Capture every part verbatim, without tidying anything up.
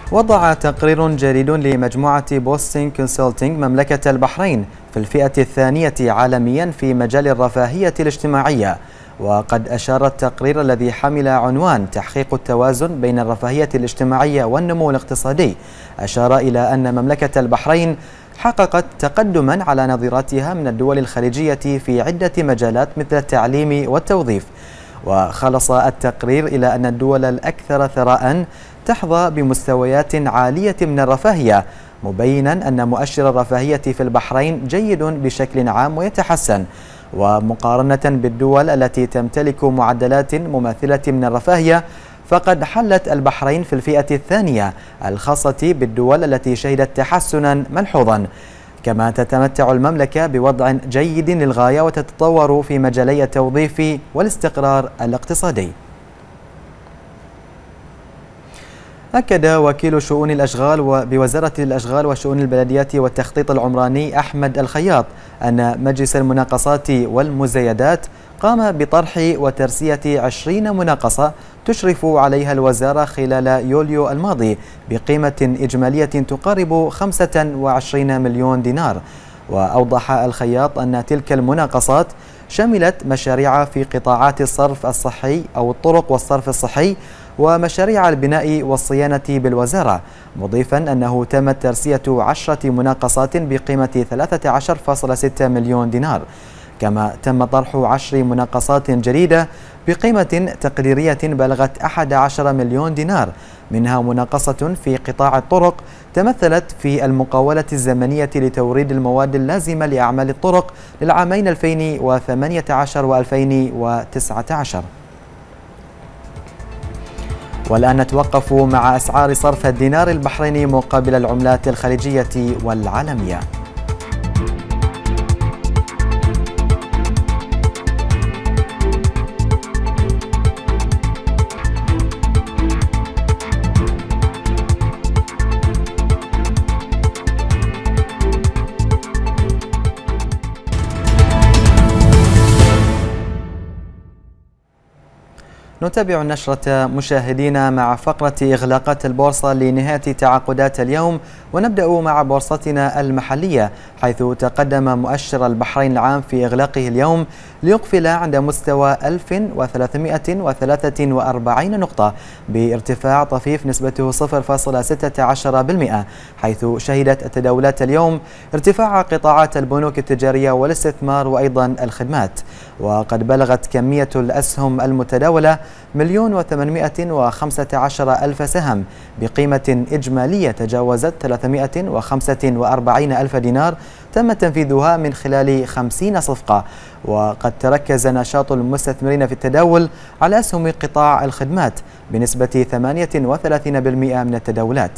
وضع تقرير جديد لمجموعة بوستين كونسلتنج مملكة البحرين في الفئة الثانية عالميا في مجال الرفاهية الاجتماعية. وقد أشار التقرير الذي حمل عنوان تحقيق التوازن بين الرفاهية الاجتماعية والنمو الاقتصادي، أشار إلى أن مملكة البحرين حققت تقدما على نظيراتها من الدول الخليجية في عدة مجالات مثل التعليم والتوظيف. وخلص التقرير إلى أن الدول الأكثر ثراء تحظى بمستويات عالية من الرفاهية، مبينا أن مؤشر الرفاهية في البحرين جيد بشكل عام ويتحسن. ومقارنة بالدول التي تمتلك معدلات مماثلة من الرفاهية، فقد حلت البحرين في الفئة الثانية الخاصة بالدول التي شهدت تحسنا ملحوظا. كما تتمتع المملكة بوضع جيد للغاية وتتطور في مجالي التوظيف والاستقرار الاقتصادي. أكد وكيل شؤون الأشغال بوزارة الأشغال وشؤون البلديات والتخطيط العمراني أحمد الخياط أن مجلس المناقصات والمزايدات قام بطرح وترسية عشرين مناقصة تشرف عليها الوزارة خلال يوليو الماضي بقيمة إجمالية تقارب خمسة وعشرين مليون دينار. وأوضح الخياط أن تلك المناقصات شملت مشاريع في قطاعات الصرف الصحي أو الطرق والصرف الصحي ومشاريع البناء والصيانة بالوزارة، مضيفا أنه تمت ترسية عشرة مناقصات بقيمة ثلاثة عشر فاصلة ستة مليون دينار. كما تم طرح عشر مناقصات جديدة بقيمة تقديرية بلغت أحد عشر مليون دينار، منها مناقصة في قطاع الطرق تمثلت في المقاولة الزمنية لتوريد المواد اللازمة لأعمال الطرق للعامين ألفين وثمانية عشر وألفين وتسعة عشر. والآن نتوقف مع أسعار صرف الدينار البحريني مقابل العملات الخليجية والعالمية. نتابع النشرة مشاهدينا مع فقرة إغلاقات البورصة لنهاية تعاقدات اليوم، ونبدأ مع بورصتنا المحلية حيث تقدم مؤشر البحرين العام في إغلاقه اليوم ليقفل عند مستوى ألف وثلاثمئة وثلاثة وأربعين نقطة بارتفاع طفيف نسبته صفر فاصلة ستة عشر بالمئة، حيث شهدت التداولات اليوم ارتفاع قطاعات البنوك التجارية والاستثمار وأيضا الخدمات. وقد بلغت كمية الأسهم المتداولة مليون وثمانمئة وخمسة عشر ألف سهم بقيمة إجمالية تجاوزت ثلاثمئة وخمسة وأربعين ألف دينار تم تنفيذها من خلال خمسين صفقة. وقد تركز نشاط المستثمرين في التداول على أسهم قطاع الخدمات بنسبة ثمانية وثلاثين بالمئة من التداولات.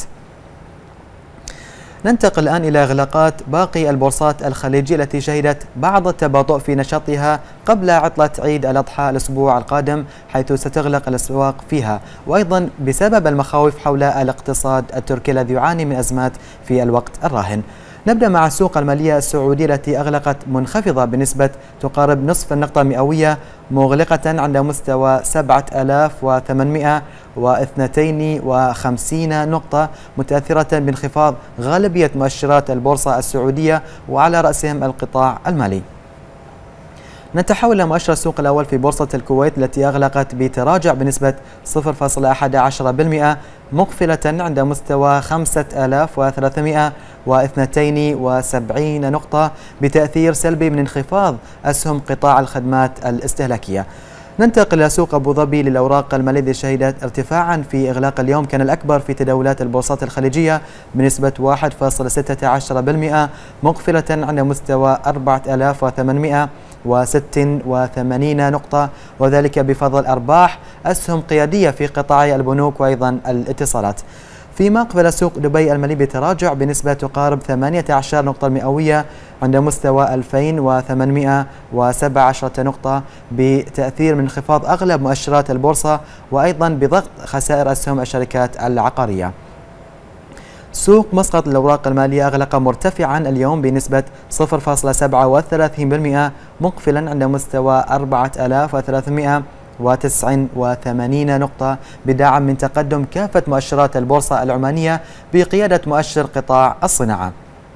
ننتقل الآن إلى إغلاقات باقي البورصات الخليجية التي شهدت بعض التباطؤ في نشاطها قبل عطلة عيد الأضحى الأسبوع القادم، حيث ستغلق الأسواق فيها، وأيضا بسبب المخاوف حول الاقتصاد التركي الذي يعاني من أزمات في الوقت الراهن. نبدأ مع السوق المالية السعودية التي أغلقت منخفضة بنسبة تقارب نصف النقطة مئوية، مغلقة عند مستوى سبعة آلاف وثمانمئة واثنين وخمسين نقطة، متأثرة بانخفاض غالبية مؤشرات البورصة السعودية وعلى رأسهم القطاع المالي. نتحول إلى مؤشر السوق الأول في بورصة الكويت التي أغلقت بتراجع بنسبة صفر فاصلة أحد عشر بالمئة، مقفلة عند مستوى خمسة آلاف وثلاثمئة واثنين وسبعين نقطة بتأثير سلبي من انخفاض أسهم قطاع الخدمات الاستهلاكية. ننتقل إلى سوق أبو ظبي للأوراق المالية التي شهدت ارتفاعا في إغلاق اليوم كان الأكبر في تداولات البورصات الخليجية بنسبة واحد فاصلة ستة عشر بالمئة، مقفلة عند مستوى أربعة آلاف وثمانمئة وستة وثمانين نقطة، وذلك بفضل أرباح أسهم قيادية في قطاع البنوك وأيضا الاتصالات. فيما قبل سوق دبي المالي بتراجع بنسبة تقارب ثمانية عشر نقطة مئوية عند مستوى ألفين وثمانمئة وسبعة عشر نقطة بتأثير من انخفاض أغلب مؤشرات البورصة وأيضا بضغط خسائر أسهم الشركات العقارية. سوق مسقط للأوراق المالية أغلق مرتفعا اليوم بنسبة صفر فاصلة سبعة وثلاثين بالمئة، مقفلا عند مستوى أربعة آلاف وثلاثمئة وتسعة وثمانين نقطة بدعم من تقدم كافة مؤشرات البورصة العمانية بقيادة مؤشر قطاع الصناعة.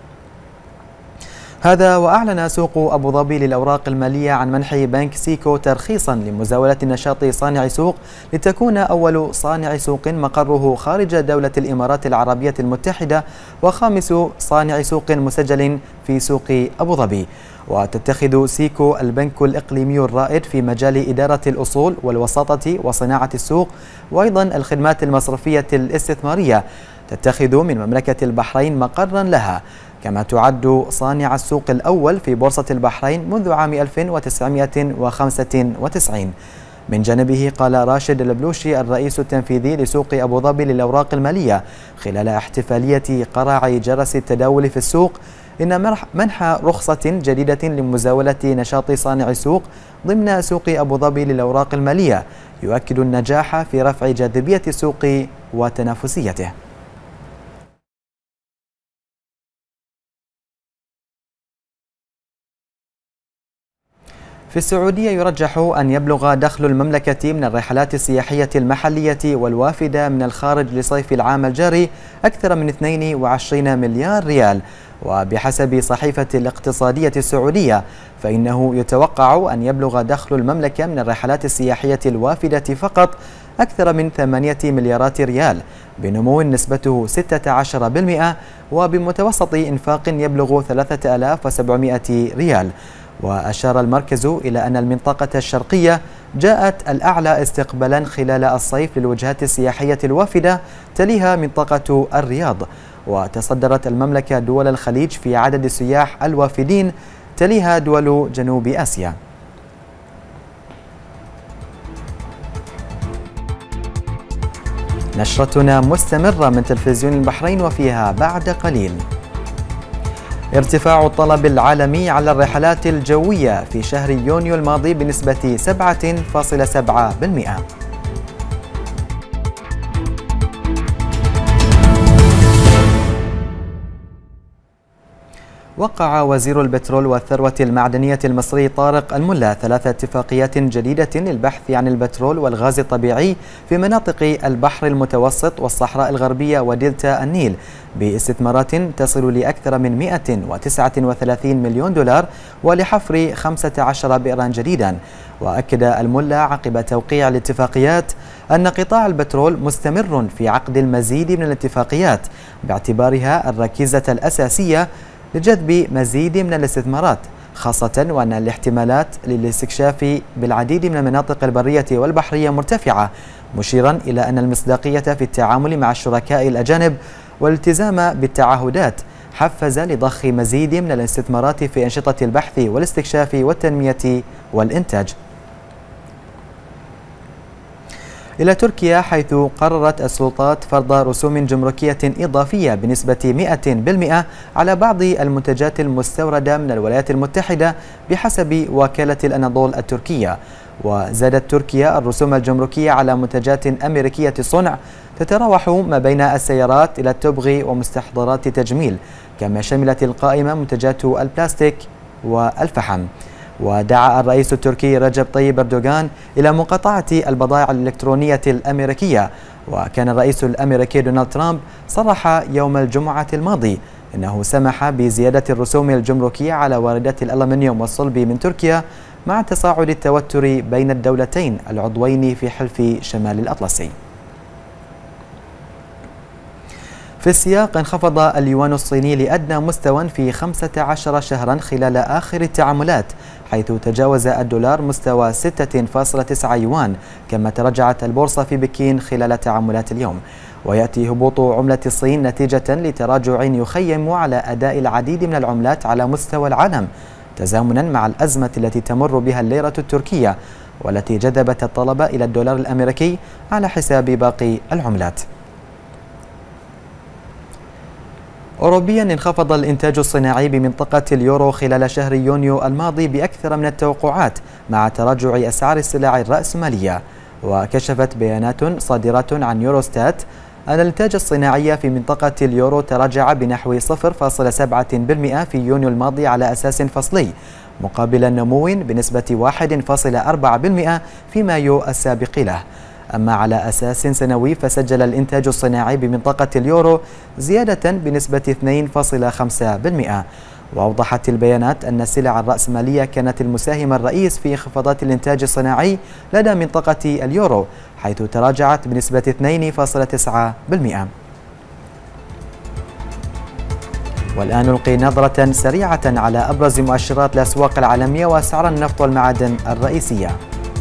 هذا وأعلن سوق أبو ظبي للأوراق المالية عن منح بنك سيكو ترخيصا لمزاولة نشاط صانع سوق لتكون أول صانع سوق مقره خارج دولة الإمارات العربية المتحدة وخامس صانع سوق مسجل في سوق أبو ظبي. وتتخذ سيكو البنك الإقليمي الرائد في مجال إدارة الأصول والوساطة وصناعة السوق وأيضا الخدمات المصرفية الاستثمارية، تتخذ من مملكة البحرين مقرا لها، كما تعد صانع السوق الأول في بورصة البحرين منذ عام ألف وتسعمئة وخمسة وتسعين. من جانبه قال راشد البلوشي الرئيس التنفيذي لسوق أبو ظبي للأوراق المالية خلال احتفالية قرع جرس التداول في السوق إن منح رخصة جديدة لمزاولة نشاط صانع السوق ضمن سوق أبو ظبي للأوراق المالية يؤكد النجاح في رفع جاذبية السوق وتنافسيته. في السعودية يرجح أن يبلغ دخل المملكة من الرحلات السياحية المحلية والوافدة من الخارج لصيف العام الجاري أكثر من اثنين وعشرين مليار ريال، وبحسب صحيفة الاقتصادية السعودية فإنه يتوقع أن يبلغ دخل المملكة من الرحلات السياحية الوافدة فقط أكثر من ثمانية مليارات ريال بنمو نسبته ستة عشر بالمئة وبمتوسط إنفاق يبلغ ثلاثة آلاف وسبعمئة ريال. وأشار المركز إلى أن المنطقة الشرقية جاءت الأعلى استقبالا خلال الصيف للوجهات السياحية الوافدة، تليها منطقة الرياض، وتصدرت المملكة دول الخليج في عدد السياح الوافدين، تليها دول جنوب آسيا. نشرتنا مستمرة من تلفزيون البحرين وفيها بعد قليل. ارتفاع الطلب العالمي على الرحلات الجوية في شهر يونيو الماضي بنسبة سبعة فاصلة سبعة بالمئة. وقع وزير البترول والثروة المعدنية المصري طارق الملا ثلاث اتفاقيات جديدة للبحث عن البترول والغاز الطبيعي في مناطق البحر المتوسط والصحراء الغربية ودلتا النيل باستثمارات تصل لأكثر من مئة وتسعة وثلاثين مليون دولار ولحفر خمسة عشر بئرا جديدا. وأكد الملا عقب توقيع الاتفاقيات أن قطاع البترول مستمر في عقد المزيد من الاتفاقيات باعتبارها الركيزة الأساسية لجذب مزيد من الاستثمارات، خاصة وأن الاحتمالات للاستكشاف بالعديد من المناطق البرية والبحرية مرتفعة، مشيرا إلى أن المصداقية في التعامل مع الشركاء الأجانب والالتزام بالتعهدات حفز لضخ مزيد من الاستثمارات في أنشطة البحث والاستكشاف والتنمية والإنتاج. إلى تركيا، حيث قررت السلطات فرض رسوم جمركية إضافية بنسبة مئة بالمئة على بعض المنتجات المستوردة من الولايات المتحدة بحسب وكالة الأناضول التركية. وزادت تركيا الرسوم الجمركية على منتجات أمريكية الصنع تتراوح ما بين السيارات إلى التبغ ومستحضرات التجميل، كما شملت القائمة منتجات البلاستيك والفحم. ودعا الرئيس التركي رجب طيب أردوغان إلى مقاطعة البضائع الإلكترونية الأمريكية. وكان الرئيس الأمريكي دونالد ترامب صرح يوم الجمعة الماضي أنه سمح بزيادة الرسوم الجمركية على واردات الألمنيوم والصلب من تركيا مع تصاعد التوتر بين الدولتين العضوين في حلف شمال الأطلسي. في السياق، انخفض اليوان الصيني لأدنى مستوى في خمسة عشر شهرا خلال آخر التعاملات، حيث تجاوز الدولار مستوى ستة فاصلة تسعة يوان، كما تراجعت البورصة في بكين خلال تعاملات اليوم. ويأتي هبوط عملة الصين نتيجة لتراجع يخيم على أداء العديد من العملات على مستوى العالم، تزامنا مع الأزمة التي تمر بها الليرة التركية والتي جذبت الطلب إلى الدولار الأمريكي على حساب باقي العملات. أوروبيا، انخفض الإنتاج الصناعي بمنطقة اليورو خلال شهر يونيو الماضي بأكثر من التوقعات مع تراجع أسعار السلع الرأسمالية. وكشفت بيانات صادرة عن يوروستات أن الإنتاج الصناعي في منطقة اليورو تراجع بنحو صفر فاصلة سبعة بالمئة في يونيو الماضي على أساس فصلي، مقابل نمو بنسبة واحد فاصل أربعة بالمئة في مايو السابق له. أما على أساس سنوي فسجل الإنتاج الصناعي بمنطقة اليورو زيادة بنسبة اثنين فاصل خمسة بالمئة. وأوضحت البيانات أن السلع الرأسمالية كانت المساهم الرئيس في انخفاضات الإنتاج الصناعي لدى منطقة اليورو، حيث تراجعت بنسبة اثنين فاصل تسعة بالمئة. والآن نلقي نظرة سريعة على أبرز مؤشرات الأسواق العالمية وأسعار النفط والمعادن الرئيسية.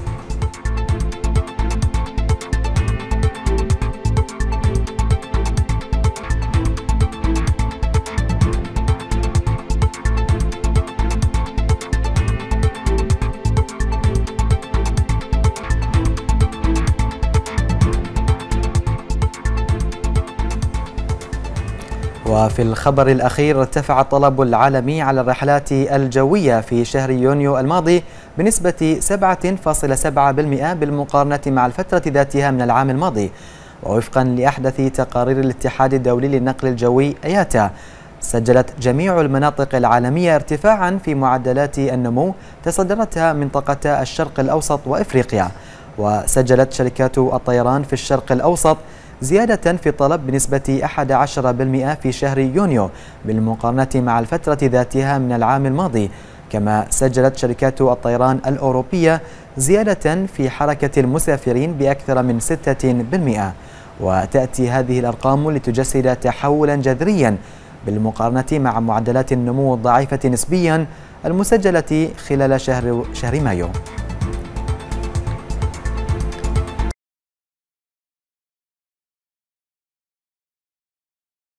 وفي الخبر الأخير، ارتفع الطلب العالمي على الرحلات الجوية في شهر يونيو الماضي بنسبة سبعة فاصل سبعة بالمئة بالمقارنة مع الفترة ذاتها من العام الماضي. ووفقا لأحدث تقارير الاتحاد الدولي للنقل الجوي أياتا، سجلت جميع المناطق العالمية ارتفاعا في معدلات النمو تصدرتها منطقة الشرق الأوسط وإفريقيا. وسجلت شركات الطيران في الشرق الأوسط زيادة في الطلب بنسبة أحد عشر بالمئة في شهر يونيو بالمقارنة مع الفترة ذاتها من العام الماضي. كما سجلت شركات الطيران الأوروبية زيادة في حركة المسافرين بأكثر من ستة بالمئة. وتأتي هذه الأرقام لتجسد تحولا جذريا بالمقارنة مع معدلات النمو الضعيفة نسبيا المسجلة خلال شهر شهر مايو.